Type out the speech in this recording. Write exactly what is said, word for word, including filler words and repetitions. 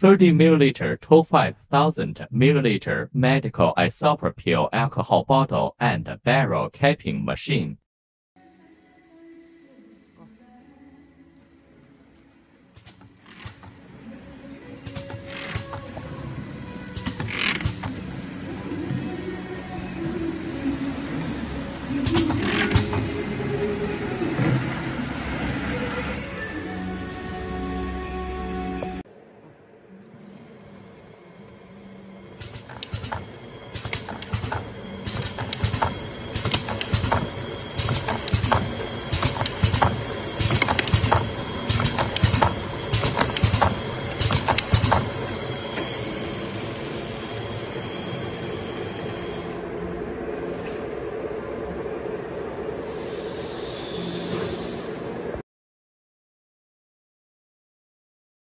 thirty milliliter to five thousand milliliter medical isopropyl alcohol bottle and barrel capping machine.